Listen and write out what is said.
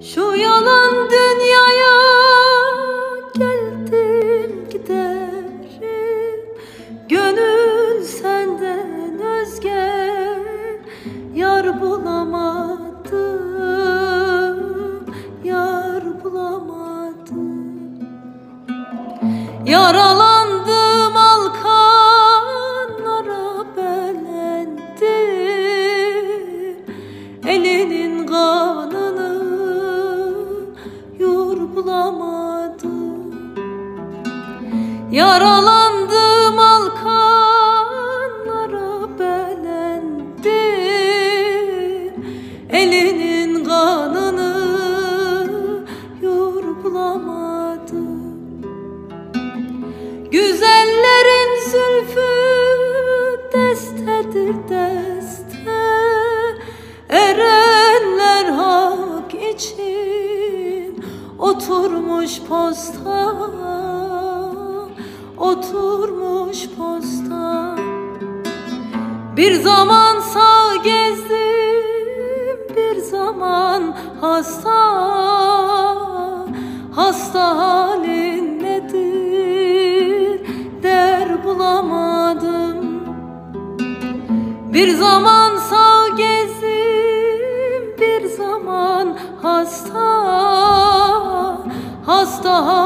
Şu yalan dünyaya geldim giderim, gönül senden özge yar bulamadım, yar bulamadım. Yaralandım, alkanlara belendim, elinin kanını bulamadım. Yaralandım, alkanlara belendim, elinin kanını bulamadım. Güzellerin zülfü destedir deste, erenler hak için oturmuş posta, oturmuş posta. Bir zaman sağ gezdim, bir zaman hasta, hasta halin nedir der bulamadım. Bir zaman sağ gezdim, bir zaman hasta, hasta